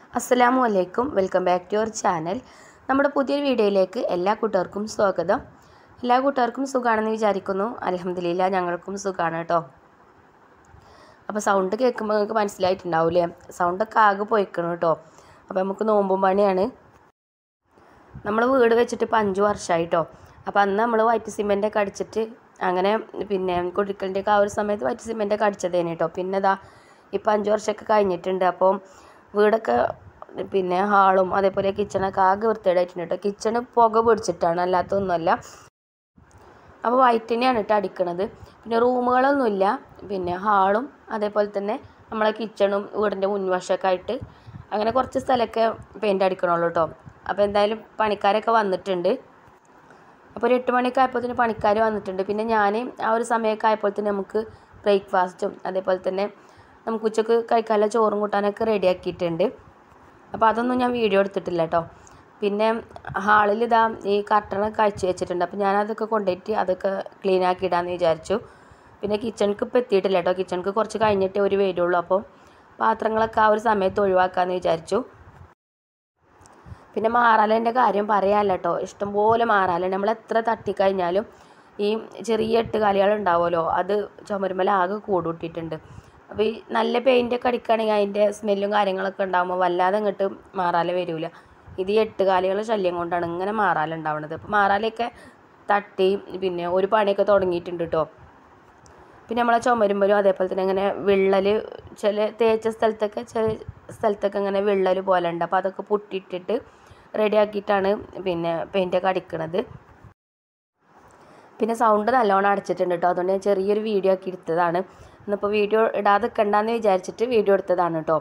അസ്സലാമു അലൈക്കും. Welcome back to your channel. നമ്മുടെ പുതിയൊരു വീഡിയോയിലേക്ക് എല്ലാ കൂട്ടുകാർക്കും സ്വാഗതം. എല്ലാ കൂട്ടുകാർക്കും സുഖമാണെന്ന് വിചാരിക്കുന്നു. അൽഹംദുലില്ലാ ഞങ്ങൾക്കും സുഖമാണ് കേട്ടോ. അപ്പോൾ സൗണ്ട് കേൾക്കുമ്പോൾ നിങ്ങൾക്ക് മനസ്സിലായിട്ടുണ്ടാവില്ലേ, സൗണ്ടൊക്കെ ആകെ പോയിക്കണം കേട്ടോ. അപ്പോൾ നമുക്ക് നോമ്പും പണിയാണ്. നമ്മൾ വീട് വെച്ചിട്ട് ഇപ്പോൾ 5 വർഷമായിട്ടോ. അപ്പോൾ അന്ന് നമ്മൾ വൈറ്റ് സിമെൻറ്റൊക്കെ അടിച്ചിട്ട് അങ്ങനെ കുടിക്കലിൻ്റെയൊക്കെ ആ ഒരു സമയത്ത് വൈറ്റ് സിമെൻറ്റൊക്കെ അടിച്ചതേനെ കേട്ടോ. പിന്നെ ഇപ്പോൾ 5 വർഷമൊക്കെ കഴിഞ്ഞിട്ടുണ്ട്. അപ്പോൾ വീടൊക്കെ ഹാളും അതേപോലെ കിച്ചണൊക്കെ ആകെ വൃത്തികേടായിട്ടുണ്ട് കേട്ടോ. കിച്ചണ് പുക പിടിച്ചിട്ടാണ്, അല്ലാത്തൊന്നുമല്ല. അപ്പോൾ വൈറ്റ് തന്നെയാണ് കേട്ടോ അടിക്കണത്. പിന്നെ റൂമുകളൊന്നുമില്ല, ഹാളും അതേപോലെ തന്നെ നമ്മളെ കിച്ചണും വീടിൻ്റെ മുൻവശമൊക്കെ ആയിട്ട് അങ്ങനെ കുറച്ച് സ്ഥലമൊക്കെ പെയിൻ്റ് അടിക്കണുള്ളൂ കേട്ടോ. അപ്പോൾ എന്തായാലും പണിക്കാരൊക്കെ വന്നിട്ടുണ്ട്. അപ്പോൾ ഒരു 8 മണിയൊക്കെ ആയപ്പോൾ പണിക്കാർ വന്നിട്ടുണ്ട്. പിന്നെ ഞാൻ ആ ഒരു സമയമൊക്കെ ആയപ്പോൾ തന്നെ നമുക്ക് ബ്രേക്ക്ഫാസ്റ്റും അതേപോലെ തന്നെ നമുക്ക് ഉച്ചക്ക് കഴിക്കാനുള്ള ചോറും കൂട്ടാനൊക്കെ റെഡിയാക്കിയിട്ടുണ്ട്. അപ്പോൾ അതൊന്നും ഞാൻ വീഡിയോ എടുത്തിട്ടില്ല കേട്ടോ. പിന്നെ ഹാളിൽ ഈ കർട്ടനൊക്കെ അഴിച്ച് വെച്ചിട്ടുണ്ട്. അപ്പോൾ ഞാനതൊക്കെ കൊണ്ടുപോയിട്ട് അതൊക്കെ ക്ലീൻ ആക്കി ഇടാമെന്ന് വിചാരിച്ചു. പിന്നെ കിച്ചണിക്ക് ഇപ്പോൾ എത്തിയിട്ടില്ല കേട്ടോ. കിച്ചണിക്ക് കുറച്ച് കഴിഞ്ഞിട്ടേ ഒരു വരുള്ളൂ. അപ്പോൾ പാത്രങ്ങളൊക്കെ ആ ഒരു സമയത്ത് ഒഴിവാക്കാമെന്ന് വിചാരിച്ചു. പിന്നെ മാറാലേൻ്റെ കാര്യം പറയാമല്ലോ കേട്ടോ. ഇഷ്ടംപോലെ മാറാല. നമ്മൾ എത്ര തട്ടിക്കഴിഞ്ഞാലും ഈ ചെറിയ എട്ടുകാലികൾ ഉണ്ടാവുമല്ലോ, അത് ചുമരുമല ആകെ കൂടിയിട്ടുണ്ട്. അപ്പോൾ ഈ നല്ല പെയിൻ്റൊക്കെ അടിക്കുകയാണെങ്കിൽ അതിൻ്റെ സ്മെല്ലും കാര്യങ്ങളൊക്കെ ഉണ്ടാകുമ്പോൾ വല്ലാതെ അങ്ങോട്ട് മാറാല വരില്ല. ഇത് ഈ എട്ടുകാലികളുടെ ശല്യം കൊണ്ടാണ് ഇങ്ങനെ മാറാല ഉണ്ടാവുന്നത്. അപ്പോൾ മാറാലയൊക്കെ തട്ടി ഒരു പണിയൊക്കെ തുടങ്ങിയിട്ടുണ്ട് കേട്ടോ. പിന്നെ നമ്മളെ ചുമരുമ്പലും അതേപോലെ തന്നെ ഇങ്ങനെ വിള്ളൽ ചില തേച്ച സ്ഥലത്തൊക്കെ ഇങ്ങനെ വിള്ളൽ പോലെ ഉണ്ട്. അപ്പോൾ അതൊക്കെ പൊട്ടിയിട്ടിട്ട് റെഡിയാക്കിയിട്ടാണ് പെയിൻ്റൊക്കെ അടിക്കണത്. പിന്നെ സൗണ്ട് നല്ലോണം അടച്ചിട്ടുണ്ട് കേട്ടോ. അതുകൊണ്ട് ഞാൻ ചെറിയൊരു വീഡിയോ ആക്കി എടുത്തതാണ്. ഇന്നിപ്പോൾ വീഡിയോ ഇടാതെ കണ്ടെന്ന് വിചാരിച്ചിട്ട് വീഡിയോ എടുത്തതാണ് കേട്ടോ.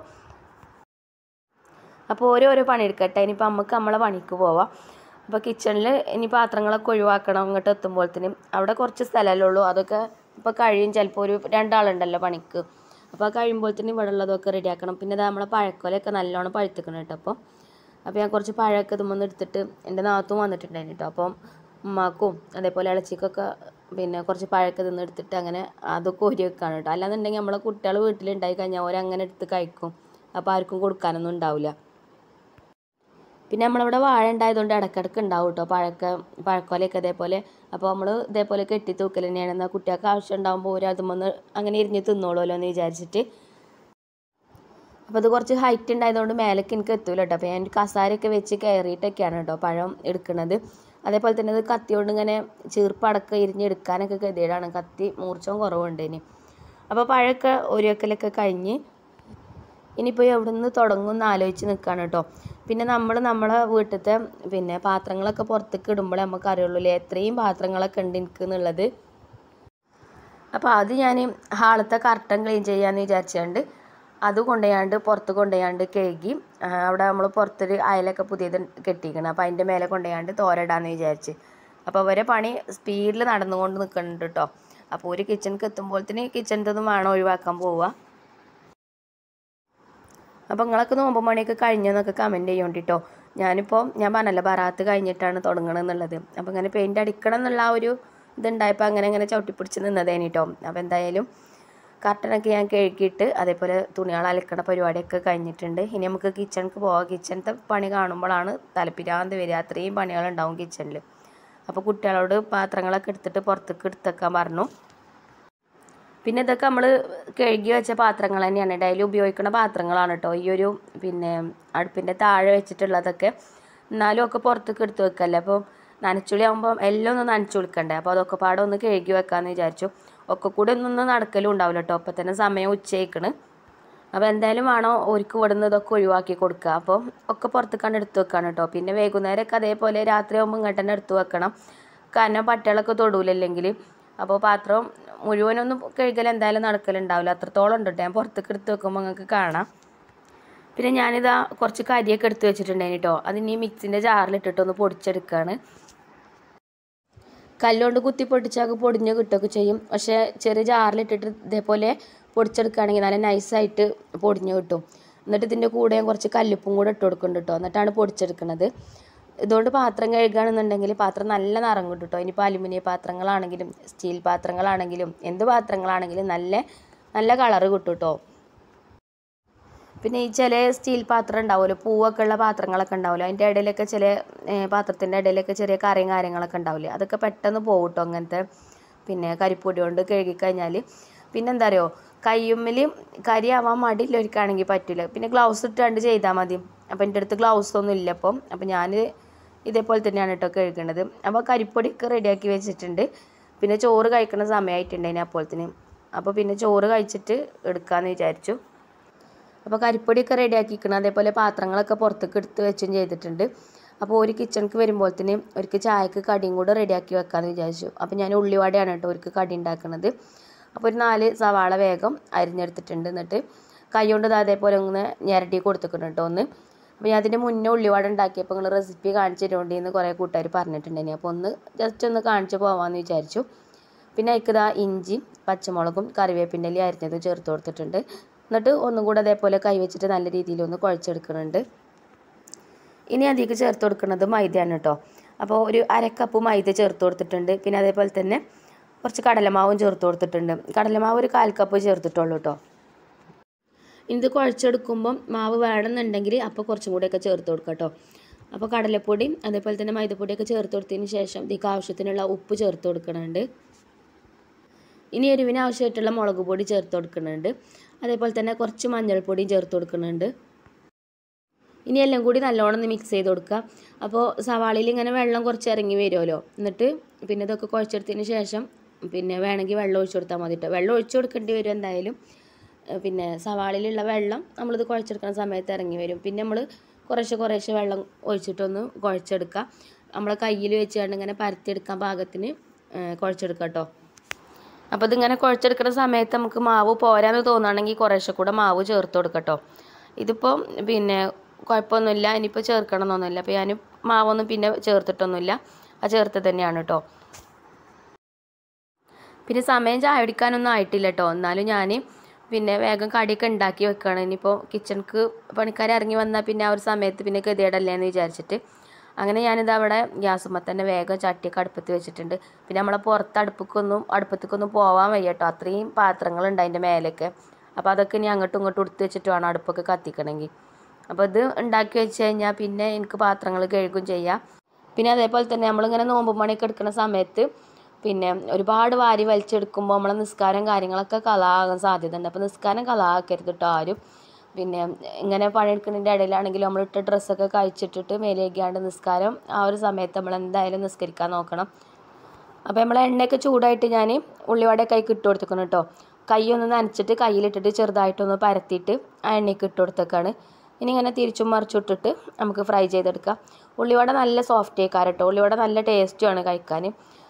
അപ്പോൾ ഓരോരോ പണി എടുക്കട്ടെ. ഇനിയിപ്പോൾ നമുക്ക് നമ്മളെ പണിക്ക് പോവാം. അപ്പോൾ കിച്ചണിൽ ഇനി പാത്രങ്ങളൊക്കെ ഒഴിവാക്കണം. അങ്ങോട്ട് എത്തുമ്പോഴത്തേനും അവിടെ കുറച്ച് സ്ഥലമല്ലേ ഉള്ളൂ. അതൊക്കെ ഇപ്പോൾ കഴിയും. ചിലപ്പോൾ ഒരു 2 ആളുണ്ടല്ലോ പണിക്ക്. അപ്പോൾ കഴിയുമ്പോഴത്തേനും ഇവിടെ ഉള്ളതൊക്കെ റെഡിയാക്കണം. പിന്നെ നമ്മളെ പഴക്കൊലയൊക്കെ നല്ലോണം പഴുത്തിക്കണം കേട്ടോ. അപ്പോൾ ഞാൻ കുറച്ച് പഴമൊക്കെ ഇതുമ്പോൾ എടുത്തിട്ട് എൻ്റെ നാത്തും വന്നിട്ടുണ്ടായിരുന്നു കേട്ടോ. അപ്പം ഉമ്മാക്കും അതേപോലെ ഇളച്ചിക്കൊക്കെ കുറച്ച് പഴമൊക്കെ എടുത്തിട്ട് അങ്ങനെ അതൊക്കെ ഒരു വെക്കാണ് കേട്ടോ. അല്ലാന്നുണ്ടെങ്കിൽ നമ്മളെ കുട്ടികൾ വീട്ടിലുണ്ടായി കഴിഞ്ഞാൽ ഓരങ്ങനെ എടുത്ത് കഴിക്കും. അപ്പോൾ ആർക്കും കൊടുക്കാനൊന്നും ഉണ്ടാവില്ല. പിന്നെ നമ്മളിവിടെ വാഴ ഉണ്ടായതുകൊണ്ട് ഇടയ്ക്കിടയ്ക്ക് ഉണ്ടാവും കേട്ടോ പഴക്കൊലയൊക്കെ ഇതേപോലെ. അപ്പോൾ നമ്മൾ ഇതേപോലെ കെട്ടി തൂക്കൽ തന്നെയാണ്. എന്നാൽ കുട്ടികൾക്ക് ആവശ്യം ഉണ്ടാകുമ്പോൾ ഒരു അതുമൊന്ന് അങ്ങനെ ഇരിഞ്ഞ് തിന്നോളുമല്ലോ എന്ന് വിചാരിച്ചിട്ട്. അപ്പോൾ അത് കുറച്ച് ഹൈറ്റ് ഉണ്ടായതുകൊണ്ട് മേലേക്ക് എനിക്ക് എത്തൂല കേട്ടോ. അപ്പോൾ ഞാൻ കസാരയൊക്കെ വെച്ച് കയറിയിട്ടൊക്കെയാണ് കേട്ടോ പഴം എടുക്കുന്നത്. അതേപോലെ തന്നെ ഇത് കത്തി കൊണ്ട് ഇങ്ങനെ ചീർപ്പടക്കം ഇരിഞ്ഞെടുക്കാനൊക്കെ ഗതികേടാണ്. കത്തി മൂർച്ചവും കുറവുണ്ട് ഇനി. അപ്പോൾ പഴമൊക്കെ ഒരു വെക്കലൊക്കെ കഴിഞ്ഞ് ഇനിയിപ്പോൾ എവിടെ നിന്ന് തുടങ്ങും എന്ന് ആലോചിച്ച് നിൽക്കുകയാണ് കേട്ടോ. പിന്നെ നമ്മളെ വീട്ടിലത്തെ പാത്രങ്ങളൊക്കെ പുറത്തേക്ക് ഇടുമ്പോഴേ നമുക്ക് അറിയുള്ളൂ എത്രയും പാത്രങ്ങളൊക്കെ ഉണ്ട് എനിക്ക് എന്നുള്ളത്. അപ്പോൾ അത് ഞാൻ ഹാളത്തെ കർട്ടൻ ക്ലീൻ ചെയ്യാമെന്ന് വിചാരിച്ചുകൊണ്ട് അത് പുറത്ത് കൊണ്ടുപോയാണ്ട് കഴുകി അവിടെ നമ്മൾ പുറത്തൊരു അയലൊക്കെ പുതിയത് കെട്ടിക്കണം. അപ്പോൾ അതിൻ്റെ മേലെ കൊണ്ടുപോയാണ്ട് തോരയിടാമെന്ന് വിചാരിച്ച്. അപ്പോൾ അവരെ പണി സ്പീഡിൽ നടന്നുകൊണ്ട് നിൽക്കുന്നുണ്ട് കേട്ടോ. അപ്പോൾ ഒരു കിച്ചണിക്ക് എത്തുമ്പോഴത്തേന് കിച്ചണിൻ്റെതും വേണം ഒഴിവാക്കാൻ പോവുക. അപ്പോൾ നിങ്ങളൊക്കെ നോമ്പ് പണിയൊക്കെ കഴിഞ്ഞെന്നൊക്കെ കമൻറ്റ് ചെയ്യോണ്ടിട്ടോ. ഞാൻ പറഞ്ഞല്ലോ ബറാത്ത് കഴിഞ്ഞിട്ടാണ് തുടങ്ങണമെന്നുള്ളത്. അപ്പോൾ ഇങ്ങനെ പെയിൻ്റ് അടിക്കണം എന്നുള്ള ആ ഒരു ഇതുണ്ടായപ്പോൾ അങ്ങനെ ചവിട്ടിപ്പിടിച്ച് നിന്നതേനി കേട്ടോ. അപ്പോൾ എന്തായാലും കർട്ടനൊക്കെ ഞാൻ കഴുകിയിട്ട് അതേപോലെ തുണികൾ അലക്കണ പരിപാടിയൊക്കെ കഴിഞ്ഞിട്ടുണ്ട്. ഇനി നമുക്ക് കിച്ചണിക്ക് പോവാം. കിച്ചണത്തെ പണി കാണുമ്പോഴാണ് തലപ്പിരാന്ത് വരിക. അത്രയും പണികളുണ്ടാവും കിച്ചണിൽ. അപ്പോൾ കുട്ടികളോട് പാത്രങ്ങളൊക്കെ എടുത്തിട്ട് പുറത്തേക്ക് എടുത്തേക്കാൻ പറഞ്ഞു. പിന്നെ ഇതൊക്കെ നമ്മൾ കഴുകി വെച്ച പാത്രങ്ങൾ തന്നെയാണ്. ഡെയിലി ഉപയോഗിക്കുന്ന പാത്രങ്ങളാണ് കേട്ടോ. ഈ ഒരു അടുപ്പിൻ്റെ താഴെ വെച്ചിട്ടുള്ളതൊക്കെ. എന്നാലും ഒക്കെ പുറത്തേക്ക് എടുത്ത് വെക്കല്ലേ. അപ്പോൾ നനച്ചുളി ആകുമ്പോൾ എല്ലാം ഒന്ന് നനച്ചു കൊടുക്കണ്ടേ. അപ്പോൾ അതൊക്കെ പാടെ ഒന്ന് കഴുകി വെക്കാമെന്ന് വിചാരിച്ചു. ഒക്കെ കൂടെ ഒന്നും നടക്കലും ഉണ്ടാവില്ല കേട്ടോ. അപ്പോൾ തന്നെ സമയം ഉച്ചയ്ക്കണ്. അപ്പോൾ എന്തായാലും വേണോ ഒരുക്ക് വിടുന്ന ഇതൊക്കെ ഒഴിവാക്കി കൊടുക്കുക. അപ്പോൾ ഒക്കെ പുറത്തേക്കാണ് എടുത്ത് വെക്കാണ് കേട്ടോ. പിന്നെ വൈകുന്നേരമൊക്കെ അതേപോലെ രാത്രിയാകുമ്പോൾ ഇങ്ങോട്ട് തന്നെ എടുത്ത് വെക്കണം. കാരണം പട്ടികളൊക്കെ തൊടൂല്ലെങ്കിൽ. അപ്പോൾ പാത്രം മുഴുവനൊന്നും കഴുകൽ എന്തായാലും നടക്കലുണ്ടാവില്ല. അത്രത്തോളം ഉണ്ട് കേട്ടോ. ഞാൻ പുറത്തേക്ക് എടുത്ത് വെക്കുമ്പോൾ നിങ്ങൾക്ക് കാണാം. പിന്നെ ഞാനിതാ കുറച്ച് കരിയൊക്കെ എടുത്ത് വെച്ചിട്ടുണ്ടായിരുന്നു കേട്ടോ. അതിനി മിക്സിൻ്റെ ജാറിലിട്ടിട്ടൊന്ന് പൊടിച്ചെടുക്കുകയാണ്. കല്ലുകൊണ്ട് കുത്തി പൊട്ടിച്ചാൽ പൊടിഞ്ഞ് കിട്ടുകയൊക്കെ ചെയ്യും. പക്ഷേ ചെറിയ ജാറിലിട്ടിട്ട് ഇതേപോലെ പൊടിച്ചെടുക്കുകയാണെങ്കിൽ നല്ല നൈസായിട്ട് പൊടിഞ്ഞ് കിട്ടും. എന്നിട്ട് ഇതിൻ്റെ കൂടെ കുറച്ച് കല്ലുപ്പും കൂടെ ഇട്ട് കൊടുക്കുന്നുണ്ട് കേട്ടോ. എന്നിട്ടാണ് പൊടിച്ചെടുക്കുന്നത്. ഇതുകൊണ്ട് പാത്രം കഴുകുകയാണെന്നുണ്ടെങ്കിൽ പാത്രം നല്ല നിറം കിട്ടും കേട്ടോ. ഇനിയിപ്പോൾ അലുമിനിയം പാത്രങ്ങളാണെങ്കിലും സ്റ്റീൽ പാത്രങ്ങളാണെങ്കിലും എന്ത് പാത്രങ്ങളാണെങ്കിലും നല്ല കളറ് കിട്ടും കേട്ടോ. പിന്നെ ഈ ചില സ്റ്റീൽ പാത്രം ഉണ്ടാവുമല്ലോ, പൂവൊക്കെ ഉള്ള പാത്രങ്ങളൊക്കെ ഉണ്ടാവുമല്ലോ, അതിൻ്റെ ഇടയിലൊക്കെ ചില പാത്രത്തിൻ്റെ ഇടയിലൊക്കെ ചെറിയ കറിയും കാര്യങ്ങളൊക്കെ ഉണ്ടാവില്ലേ, അതൊക്കെ പെട്ടെന്ന് പോകും കേട്ടോ അങ്ങനത്തെ പിന്നെ കരിപ്പൊടി കൊണ്ട് കഴുകിക്കഴിഞ്ഞാൽ. പിന്നെ എന്താ അറിയോ, കയ്യുമ്മൽ കരിയാവാൻ മടിയില്ലൊരുക്കാണെങ്കിൽ പറ്റില്ല, പിന്നെ ഗ്ലൗസ് ഇട്ടുകൊണ്ട് ചെയ്താൽ മതി. അപ്പോൾ എൻ്റെ അടുത്ത് ഗ്ലൗസ് ഒന്നും ഇല്ല അപ്പോൾ ഞാൻ ഇതേപോലെ തന്നെയാണ് കേട്ടോ കഴുകണത്. അപ്പോൾ കരിപ്പൊടിയൊക്കെ റെഡിയാക്കി വെച്ചിട്ടുണ്ട്. പിന്നെ ചോറ് കഴിക്കുന്ന സമയമായിട്ടുണ്ടായിന് അപ്പോഴത്തേന്. അപ്പോൾ പിന്നെ ചോറ് കഴിച്ചിട്ട് എടുക്കാമെന്ന് വിചാരിച്ചു. അപ്പോൾ കരിപ്പൊടിയൊക്കെ റെഡിയാക്കിക്കണം. അതേപോലെ പാത്രങ്ങളൊക്കെ പുറത്തേക്ക് എടുത്ത് വെച്ചും ചെയ്തിട്ടുണ്ട്. അപ്പോൾ ഒരു കിച്ചണിക്ക് വരുമ്പോഴത്തേന് അവർക്ക് ചായക്ക് കടിയും കൂടെ റെഡിയാക്കി വെക്കാമെന്ന് വിചാരിച്ചു. അപ്പോൾ ഞാൻ ഉള്ളിവടയാണ് കേട്ടോ അവർക്ക് കടി ഉണ്ടാക്കുന്നത്. അപ്പോൾ ഒരു 4 സവാള വേഗം അരിഞ്ഞെടുത്തിട്ടുണ്ട്. എന്നിട്ട് കൈ കൊണ്ട് അതേപോലെ ഒന്ന് ഞെരടി കൊടുത്തിട്ടുണ്ട് കേട്ടോ ഒന്ന്. അപ്പോൾ ഞാൻ അതിൻ്റെ മുന്നേ ഉള്ളിവട ഉണ്ടാക്കിയപ്പോൾ നിങ്ങൾ റെസിപ്പി കാണിച്ചു തരുകൊണ്ടെന്ന് കുറേ കൂട്ടുകാർ പറഞ്ഞിട്ടുണ്ടായിരുന്നു. അപ്പോൾ ഒന്ന് ജസ്റ്റ് ഒന്ന് കാണിച്ച് പോകാമെന്ന് വിചാരിച്ചു. പിന്നെ അതിൽക്കിതാ ഇഞ്ചിയും പച്ചമുളകും കറിവേപ്പിൻ്റെ ഇല അരിഞ്ഞത് ചേർത്ത് കൊടുത്തിട്ടുണ്ട്. എന്നിട്ട് ഒന്നും കൂടെ അതേപോലെ കൈ വെച്ചിട്ട് നല്ല രീതിയിൽ ഒന്ന് കുഴച്ചെടുക്കുന്നുണ്ട്. ഇനി അതിലേക്ക് ചേർത്ത് കൊടുക്കുന്നത് മൈദയാണ് കേട്ടോ. അപ്പോൾ ഒരു 1/2 കപ്പ് മൈദ ചേർത്ത് കൊടുത്തിട്ടുണ്ട്. പിന്നെ അതേപോലെ തന്നെ കുറച്ച് കടലമാവും ചേർത്ത് കൊടുത്തിട്ടുണ്ട്. കടലമാവ് ഒരു 1/4 കപ്പ് ചേർത്തിട്ടുള്ളൂ കേട്ടോ. ഇത് കുഴച്ചെടുക്കുമ്പം മാവ് വേണമെന്നുണ്ടെങ്കിൽ അപ്പോൾ കുറച്ചും കൂടെയൊക്കെ ചേർത്ത് കൊടുക്കാം കേട്ടോ. അപ്പോൾ കടലപ്പൊടിയും അതേപോലെ തന്നെ മൈദപ്പൊടിയൊക്കെ ചേർത്ത് കൊടുത്തതിന് ശേഷം ഇതിലേക്ക് ആവശ്യത്തിനുള്ള ഉപ്പ് ചേർത്ത് കൊടുക്കുന്നുണ്ട്. ഇനി എരിവിന് ആവശ്യമായിട്ടുള്ള മുളക് പൊടി ചേർത്ത് കൊടുക്കുന്നുണ്ട്. അതേപോലെ തന്നെ കുറച്ച് മഞ്ഞൾപ്പൊടിയും ചേർത്ത് കൊടുക്കുന്നുണ്ട്. ഇനി എല്ലാം കൂടി നല്ലോണം ഒന്ന് മിക്സ് ചെയ്ത് കൊടുക്കുക. അപ്പോൾ സവാളയിൽ ഇങ്ങനെ വെള്ളം കുറച്ച് ഇറങ്ങി വരുമല്ലോ. എന്നിട്ട് പിന്നെ ഇതൊക്കെ കുഴച്ചെടുത്തതിന് ശേഷം പിന്നെ വേണമെങ്കിൽ വെള്ളം ഒഴിച്ചു കൊടുത്താൽ മതി കേട്ടോ. വെള്ളം ഒഴിച്ചു കൊടുക്കേണ്ടി വരും എന്തായാലും. പിന്നെ സവാളയിലുള്ള വെള്ളം നമ്മളിത് കുഴച്ചെടുക്കുന്ന സമയത്ത് ഇറങ്ങി വരും. പിന്നെ നമ്മൾ കുറേശ്ശെ വെള്ളം ഒഴിച്ചിട്ടൊന്ന് കുഴച്ചെടുക്കുക. നമ്മളെ കയ്യിൽ വെച്ചുകൊണ്ട് ഇങ്ങനെ പരത്തിയെടുക്കാൻ പാകത്തിന് കുഴച്ചെടുക്കുക കേട്ടോ. അപ്പോൾ ഇതിങ്ങനെ കുഴച്ചെടുക്കുന്ന സമയത്ത് നമുക്ക് മാവ് പോരാന്ന് തോന്നുകയാണെങ്കിൽ കുറേശ്ശെ കൂടെ മാവ് ചേർത്ത് കൊടുക്കാം കേട്ടോ. ഇതിപ്പോൾ പിന്നെ കുഴപ്പമൊന്നുമില്ല, ഇനിയിപ്പോൾ ചേർക്കണമെന്നൊന്നുമില്ല. അപ്പോൾ ഞാൻ മാവൊന്നും പിന്നെ ചേർത്തിട്ടൊന്നുമില്ല, അത് ചേർത്ത് തന്നെയാണ് കേട്ടോ. പിന്നെ സമയം ചായ കുടിക്കാനൊന്നും ആയിട്ടില്ല കേട്ടോ. എന്നാലും ഞാൻ പിന്നെ വേഗം കടിയൊക്കെ ഉണ്ടാക്കി വെക്കുകയാണ്. ഇനിയിപ്പോൾ കിച്ചണിക്ക് പണിക്കാർ ഇറങ്ങി വന്നാൽ പിന്നെ ആ ഒരു സമയത്ത് പിന്നെ ഗതികേടല്ലേ എന്ന് വിചാരിച്ചിട്ട് അങ്ങനെ ഞാനിത് അവിടെ ഗ്യാസുമ്മ തന്നെ വേഗം ചട്ടിയൊക്കെ അടുപ്പത്ത് വെച്ചിട്ടുണ്ട്. പിന്നെ നമ്മളെ പുറത്ത് അടുപ്പത്തേക്കൊന്നും പോകാൻ വയ്യ കേട്ടോ. അത്രയും പാത്രങ്ങളുണ്ട് അതിൻ്റെ മേലേക്ക്. അപ്പോൾ അതൊക്കെ ഇനി അങ്ങോട്ടും ഇങ്ങോട്ടും എടുത്ത് വെച്ചിട്ട് വേണം അടുപ്പൊക്കെ കത്തിക്കണമെങ്കിൽ. അപ്പോൾ ഇത് ഉണ്ടാക്കി വെച്ച് കഴിഞ്ഞാൽ പിന്നെ എനിക്ക് പാത്രങ്ങൾ കഴുകും ചെയ്യാം. പിന്നെ അതേപോലെ തന്നെ നമ്മളിങ്ങനെ നോമ്പ് പണിയൊക്കെ എടുക്കുന്ന സമയത്ത് പിന്നെ ഒരുപാട് വാരി വലിച്ചെടുക്കുമ്പോൾ നമ്മളെ നിസ്കാരം കാര്യങ്ങളൊക്കെ കളാകാൻ സാധ്യതയുണ്ട്. അപ്പോൾ നിസ്കാരം കളാക്കരുത് കേട്ടോ ആരും. പിന്നെ ഇങ്ങനെ പണിയെടുക്കുന്നതിൻ്റെ ഇടയിലാണെങ്കിലും നമ്മളിട്ട ഡ്രസ്സൊക്കെ കഴിച്ചിട്ടിട്ട് മേലേക്കാണ്ട് നിസ്കാരം ആ ഒരു സമയത്ത് നമ്മൾ എന്തായാലും നിസ്കരിക്കാൻ നോക്കണം. അപ്പോൾ നമ്മളെ എണ്ണയൊക്കെ ചൂടായിട്ട് ഞാൻ ഉള്ളിവടയൊക്കെ കൈക്ക് ഇട്ട് കൊടുത്തേക്കണം കേട്ടോ. കൈ ഒന്ന് നനച്ചിട്ട് കയ്യിലിട്ടിട്ട് ചെറുതായിട്ടൊന്ന് പരത്തിയിട്ട് ആ എണ്ണയ്ക്ക് ഇട്ട് കൊടുത്തേക്കാണ്. ഇനി ഇങ്ങനെ തിരിച്ചും മറിച്ചും ഇട്ടിട്ട് നമുക്ക് ഫ്രൈ ചെയ്തെടുക്കാം. ഉള്ളിവട നല്ല സോഫ്റ്റ് ആയിക്കാറ് കേട്ടോ. ഉള്ളിവട നല്ല ടേസ്റ്റുമാണ് കഴിക്കാൻ.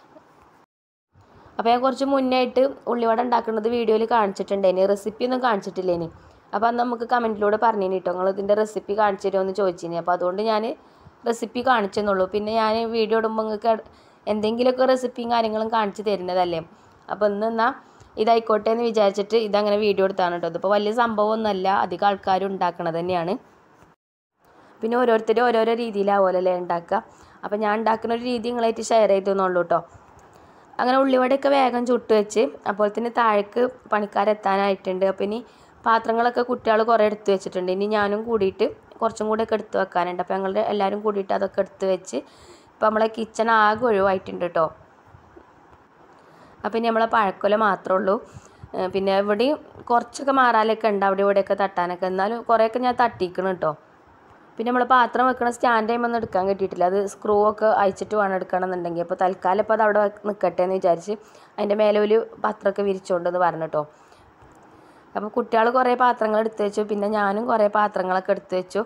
അപ്പോൾ ഞാൻ കുറച്ച് മുന്നായിട്ട് ഉള്ളിവട ഉണ്ടാക്കുന്നത് വീഡിയോയിൽ കാണിച്ചിട്ടുണ്ടേനി, റെസിപ്പി ഒന്നും കാണിച്ചിട്ടില്ലേനി. അപ്പോൾ അന്ന് നമുക്ക് കമൻറ്റിലൂടെ പറഞ്ഞിനി കേട്ടോ, നിങ്ങൾ ഇതിൻ്റെ റെസിപ്പി കാണിച്ചു തരുമോ ചോദിച്ചിനി. അപ്പോൾ അതുകൊണ്ട് ഞാൻ റെസിപ്പി കാണിച്ചെന്നുള്ളൂ. പിന്നെ ഞാൻ വീഡിയോ ഇടുമ്പോൾ നിങ്ങൾക്ക് എന്തെങ്കിലുമൊക്കെ റെസിപ്പിയും കാര്യങ്ങളും കാണിച്ച് തരുന്നതല്ലേ. അപ്പോൾ എന്നാൽ ഇതായിക്കോട്ടെ എന്ന് വിചാരിച്ചിട്ട് ഇതങ്ങനെ വീഡിയോ എടുത്താണ് കേട്ടോ. ഇതിപ്പോൾ വലിയ സംഭവമൊന്നുമല്ല, അധികം ആൾക്കാരും ഉണ്ടാക്കണത് തന്നെയാണ്. പിന്നെ ഓരോരുത്തരും ഓരോരോ രീതിയിലാവുമല്ലോ ഉണ്ടാക്കുക. അപ്പോൾ ഞാൻ ഉണ്ടാക്കുന്ന ഒരു രീതി നിങ്ങളായിട്ട് ഷെയർ ചെയ്തെന്നുള്ളൂ കേട്ടോ. അങ്ങനെ ഉള്ളിവടയൊക്കെ വേഗം ചുട്ട് വെച്ച് അപ്പോൾ തന്നെ താഴേക്ക് പണിക്കാരെത്താനായിട്ടുണ്ട്. അപ്പോൾ ഇനി പാത്രങ്ങളൊക്കെ കുട്ടികൾ കുറേ എടുത്ത് വെച്ചിട്ടുണ്ട്. ഇനി ഞാനും കൂടിയിട്ട് കുറച്ചും കൂടെയൊക്കെ എടുത്ത് വെക്കാനുണ്ട്. അപ്പോൾ ഞങ്ങളുടെ എല്ലാവരും കൂടിയിട്ട് അതൊക്കെ എടുത്ത് വെച്ച് ഇപ്പോൾ നമ്മളെ കിച്ചൺ ആകെ ഒഴിവായിട്ടുണ്ട് കേട്ടോ. അപ്പോൾ ഇനി നമ്മളെ പഴക്കൊല മാത്രമേ ഉള്ളൂ. പിന്നെ ഇവിടെയും കുറച്ചൊക്കെ മാറാലൊക്കെ ഉണ്ട്, അവിടെ ഇവിടെയൊക്കെ തട്ടാനൊക്കെ. എന്നാലും കുറേയൊക്കെ ഞാൻ തട്ടിക്കണം കേട്ടോ. പിന്നെ നമ്മൾ പാത്രം വെക്കണ സ്റ്റാൻഡ് ഒന്നും എടുക്കാൻ കിട്ടിയിട്ടില്ല. അത് സ്ക്രൂ ഒക്കെ അയച്ചിട്ട് വേണം എടുക്കണമെന്നുണ്ടെങ്കിൽ. അപ്പോൾ തൽക്കാലം ഇപ്പോൾ അത് അവിടെ നിൽക്കട്ടെ എന്ന് വിചാരിച്ച് അതിൻ്റെ മേലെ ഒരു പത്രമൊക്കെ വിരിച്ചുകൊണ്ടെന്ന് പറഞ്ഞു കേട്ടോ. അപ്പോൾ കുട്ടികൾ കുറേ പാത്രങ്ങൾ എടുത്ത് വെച്ചു, പിന്നെ ഞാനും കുറേ പാത്രങ്ങളൊക്കെ എടുത്ത് വെച്ചു.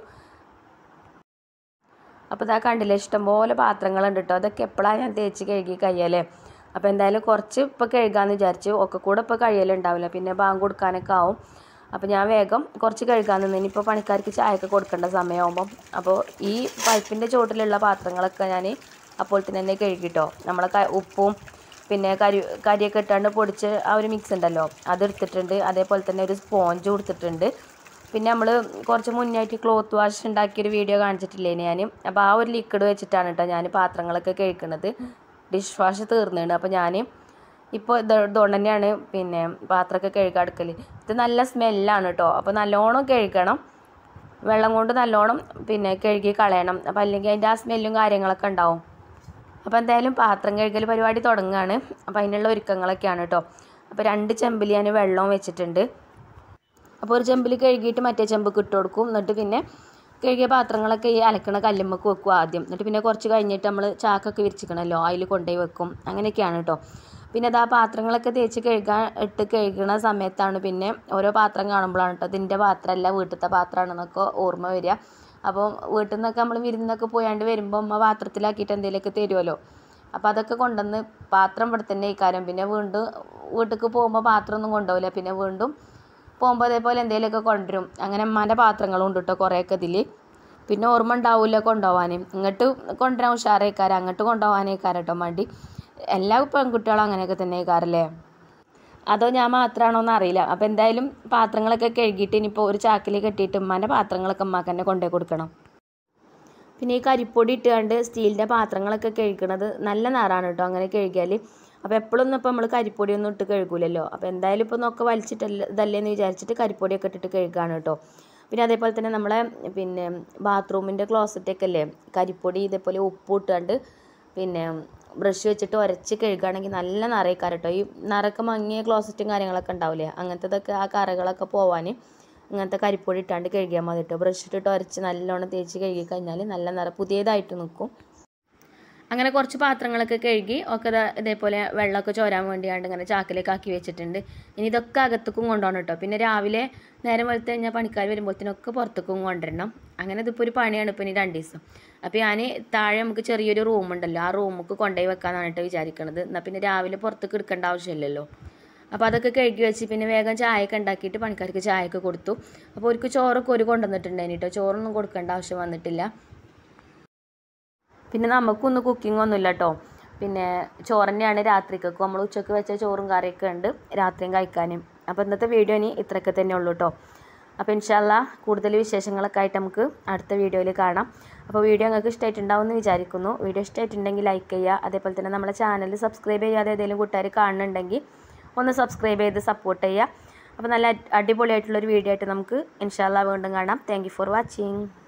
അപ്പോൾ ഇതാ കണ്ടില്ലേ, ഇഷ്ടംപോലെ പാത്രങ്ങളുണ്ട് കേട്ടോ. അതൊക്കെ എപ്പോഴാണ് ഞാൻ തേച്ച് കഴുകി കഴിയല്ലേ. അപ്പോൾ എന്തായാലും കുറച്ച് ഇപ്പോൾ കഴുകാമെന്ന് വിചാരിച്ചു. ഒക്കെ കൂടെ ഇപ്പോൾ കഴിയലുണ്ടാവില്ല, പിന്നെ ബാങ്ക് കൊടുക്കാനൊക്കെ ആവും. അപ്പോൾ ഞാൻ വേഗം കുറച്ച് കഴുകാൻ നിന്ന്. ഇനിയിപ്പോൾ പണിക്കാർക്ക് ചായയൊക്കെ കൊടുക്കേണ്ട സമയമാകുമ്പം അപ്പോൾ ഈ പൈപ്പിൻ്റെ ചുവട്ടിലുള്ള പാത്രങ്ങളൊക്കെ ഞാൻ അപ്പോൾ തന്നെ കഴുകിട്ടോ. നമ്മളെ ഉപ്പും പിന്നെ കരിയൊക്കെ ഇട്ടാണ്ട് പൊടിച്ച് ആ ഒരു മിക്സ് ഉണ്ടല്ലോ അതെടുത്തിട്ടുണ്ട്. അതേപോലെ തന്നെ ഒരു സ്പോഞ്ച് കൊടുത്തിട്ടുണ്ട്. പിന്നെ നമ്മൾ കുറച്ച് മുന്നായിട്ട് ക്ലോത്ത് വാഷ് ഉണ്ടാക്കിയൊരു വീഡിയോ കാണിച്ചിട്ടില്ലേ ഞാൻ. അപ്പോൾ ആ ഒരു ലിക്വിഡ് വെച്ചിട്ടാണ് കേട്ടോ ഞാൻ പാത്രങ്ങളൊക്കെ കഴുകുന്നത്. ഡിഷ് വാഷ് തീർന്നിട്ടുണ്ട്. അപ്പോൾ ഞാൻ ഇപ്പോൾ ഇതുകൊണ്ട് തന്നെയാണ് പിന്നെ പാത്രമൊക്കെ കഴുകാൻ എടുക്കൽ. ഇത് നല്ല സ്മെല്ലാണ് കേട്ടോ. അപ്പോൾ നല്ലോണം കഴുകണം. വെള്ളം കൊണ്ട് നല്ലോണം പിന്നെ കഴുകി കളയണം. അപ്പോൾ അല്ലെങ്കിൽ അതിൻ്റെ ആ സ്മെല്ലും കാര്യങ്ങളൊക്കെ ഉണ്ടാവും. അപ്പോൾ എന്തായാലും പാത്രം കഴുകൽ പരിപാടി തുടങ്ങുകയാണ്. അപ്പോൾ അതിനുള്ള ഒരുക്കങ്ങളൊക്കെയാണ് കേട്ടോ. അപ്പോൾ 2 ചെമ്പിൽ ഞാൻ വെള്ളവും വെച്ചിട്ടുണ്ട്. അപ്പോൾ ഒരു ചെമ്പിൽ കഴുകിയിട്ട് മറ്റേ ചെമ്പ് ഇട്ട് കൊടുക്കും. എന്നിട്ട് പിന്നെ കഴുകിയ പാത്രങ്ങളൊക്കെ ഈ അലക്കണ കല്ലുമ്മക്ക് വെക്കും ആദ്യം. എന്നിട്ട് പിന്നെ കുറച്ച് കഴിഞ്ഞിട്ട് നമ്മൾ ചാക്കൊക്കെ വിരിച്ചിക്കണമല്ലോ, അതിൽ കൊണ്ടുപോയി വെക്കും. അങ്ങനെയൊക്കെയാണ് കേട്ടോ. പിന്നെ അത് ആ പാത്രങ്ങളൊക്കെ തേച്ച് കഴുകണ സമയത്താണ് പിന്നെ ഓരോ പാത്രം കാണുമ്പോഴാണ് കേട്ടോ ഇതിൻ്റെ പാത്രമല്ല വീട്ടിലത്തെ പാത്രമാണെന്നൊക്കെ ഓർമ്മ വരിക. അപ്പോൾ വീട്ടിൽ നിന്നൊക്കെ നമ്മൾ വിരുന്നൊക്കെ പോയാണ്ട് വരുമ്പോൾ അമ്മ പാത്രത്തിലാക്കിയിട്ട് എന്തെങ്കിലുമൊക്കെ തരുമല്ലോ. അപ്പോൾ അതൊക്കെ കൊണ്ടുവന്ന് പാത്രം ഇവിടെ തന്നെ ഇക്കാരം. പിന്നെ വീണ്ടും വീട്ടിലേക്ക് പോകുമ്പോൾ പാത്രമൊന്നും കൊണ്ടുപോകില്ല. പിന്നെ വീണ്ടും പോകുമ്പോൾ അതേപോലെ എന്തെങ്കിലുമൊക്കെ കൊണ്ടുവരും. അങ്ങനെ അമ്മാൻ്റെ പാത്രങ്ങളും ഉണ്ട് കേട്ടോ കുറേയൊക്കെ ഇതിൽ. പിന്നെ ഓർമ്മ ഉണ്ടാവില്ല കൊണ്ടുപോകാൻ. ഇങ്ങോട്ട് കൊണ്ടുവരാൻ ഉഷാറേക്കാരം, അങ്ങോട്ട് കൊണ്ടുപോകാനേക്കാരം കേട്ടോ മടി. എല്ലാ പെൺകുട്ടികളും അങ്ങനെയൊക്കെ തന്നെ ആയിക്കാരല്ലേ. അതോ ഞാൻ മാത്രമാണോ എന്ന് അറിയില്ല. അപ്പോൾ എന്തായാലും പാത്രങ്ങളൊക്കെ കഴുകിയിട്ട് ഇനിയിപ്പോൾ ഒരു ചാക്കിൽ കെട്ടിയിട്ട് ഉമ്മാൻ്റെ പാത്രങ്ങളൊക്കെ ഉമ്മാക്ക് തന്നെ കൊണ്ടുപോയി കൊടുക്കണം. പിന്നെ ഈ കരിപ്പൊടി ഇട്ടുകൊണ്ട് സ്റ്റീലിൻ്റെ പാത്രങ്ങളൊക്കെ കഴുകണത് നല്ല നാറാണ് കേട്ടോ അങ്ങനെ കഴുകിയാൽ. അപ്പോൾ എപ്പോഴൊന്നും ഇപ്പോൾ നമ്മൾ കരിപ്പൊടിയൊന്നും ഇട്ട് കഴുകൂലല്ലോ. അപ്പോൾ എന്തായാലും ഇപ്പോൾ നോക്കെ ഇതല്ലേന്ന് വിചാരിച്ചിട്ട് കരിപ്പൊടിയൊക്കെ ഇട്ടിട്ട് കഴുകുകയാണ് കേട്ടോ. പിന്നെ അതേപോലെ തന്നെ നമ്മളെ പിന്നെ ബാത്റൂമിൻ്റെ ക്ലോസറ്റൊക്കെ അല്ലേ കരിപ്പൊടി ഇതേപോലെ ഉപ്പ് ഇട്ടുകൊണ്ട് പിന്നെ ബ്രഷ് വെച്ചിട്ട് ഉരച്ച് കഴുകുകയാണെങ്കിൽ നല്ല നിറയ്ക്കാറ് കേട്ടോ. ഈ നിറയൊക്കെ മങ്ങിയ ക്ലോസറ്റും കാര്യങ്ങളൊക്കെ ഉണ്ടാവില്ലേ, അങ്ങനത്തതൊക്കെ ആ കറകളൊക്കെ പോവാൻ ഇങ്ങനത്തെ കരിപ്പൊടി ഇട്ടാണ്ട് കഴുകിയാൽ മതി കേട്ടോ. ബ്രഷ് ഇട്ടിട്ട് ഉരച്ച് നല്ലോണം തേച്ച് കഴുകി കഴിഞ്ഞാൽ നല്ല നിറ പുതിയതായിട്ട് നിൽക്കും. അങ്ങനെ കുറച്ച് പാത്രങ്ങളൊക്കെ കഴുകി ഒക്കെ ഇതേപോലെ വെള്ളമൊക്കെ ചോരാൻ വേണ്ടിയാണ്ട് ഇങ്ങനെ ചാക്കിലേക്ക് ആക്കി വെച്ചിട്ടുണ്ട്. ഇനി ഇതൊക്കെ അകത്തേക്കും കൊണ്ടുപോകണം കേട്ടോ. പിന്നെ രാവിലെ നേരം വെളുത്ത് കഴിഞ്ഞാൽ പണിക്കാർ വരുമ്പോഴത്തേനൊക്കെ പുറത്തേക്കും കൊണ്ടുവരണം. അങ്ങനെ ഇതിപ്പോൾ ഒരു പണിയാണ് ഇപ്പോൾ ഇനി 2 ദിവസം. അപ്പോൾ ഞാൻ താഴെ നമുക്ക് ചെറിയൊരു റൂമുണ്ടല്ലോ, ആ റൂമുക്ക് കൊണ്ടുപോയി വെക്കാനാണ് കേട്ടോ വിചാരിക്കണത്. എന്നാൽ പിന്നെ രാവിലെ പുറത്തേക്ക് എടുക്കേണ്ട ആവശ്യമില്ലല്ലോ. അപ്പോൾ അതൊക്കെ കഴുകി വെച്ച് പിന്നെ വേഗം ചായയൊക്കെ ഉണ്ടാക്കിയിട്ട് പണിക്കാർക്ക് ചായയൊക്കെ കൊടുത്തു. അപ്പോൾ അവർക്ക് ചോറൊക്കെ ഒരു കൊണ്ടുവന്നിട്ടുണ്ടായിന് കേട്ടോ. ചോറൊന്നും കൊടുക്കേണ്ട ആവശ്യം വന്നിട്ടില്ല. പിന്നെ നമുക്കൊന്നും കുക്കിംഗ് ഒന്നുമില്ല കേട്ടോ. പിന്നെ ചോറ് തന്നെയാണ് രാത്രിക്കൊക്കെ. നമ്മൾ ഉച്ചയ്ക്ക് വെച്ച ചോറും കറിയൊക്കെ ഉണ്ട് രാത്രിയും കഴിക്കാനും. അപ്പോൾ ഇന്നത്തെ വീഡിയോ ഇനി ഇത്രയൊക്കെ തന്നെ ഉള്ളൂ കേട്ടോ. അപ്പോൾ ഇൻഷാ അല്ലാഹ് കൂടുതൽ വിശേഷങ്ങളൊക്കെ ആയിട്ട് നമുക്ക് അടുത്ത വീഡിയോയിൽ കാണാം. അപ്പോൾ വീഡിയോ നിങ്ങൾക്ക് ഇഷ്ടമായിട്ടുണ്ടാവും എന്ന് വിചാരിക്കുന്നു. വീഡിയോ ഇഷ്ടമായിട്ടുണ്ടെങ്കിൽ ലൈക്ക് ചെയ്യുക. അതേപോലെ തന്നെ നമ്മളെ ചാനൽ സബ്സ്ക്രൈബ് ചെയ്യാതെ ഏതെങ്കിലും കൂട്ടുകാർ കാണുന്നുണ്ടെങ്കിൽ ഒന്ന് സബ്സ്ക്രൈബ് ചെയ്ത് സപ്പോർട്ട് ചെയ്യുക. അപ്പോൾ നല്ല അടിപൊളിയായിട്ടുള്ളൊരു വീഡിയോ ആയിട്ട് നമുക്ക് ഇൻഷാ അല്ലാഹ് വീണ്ടും കാണാം. Thank you for watching.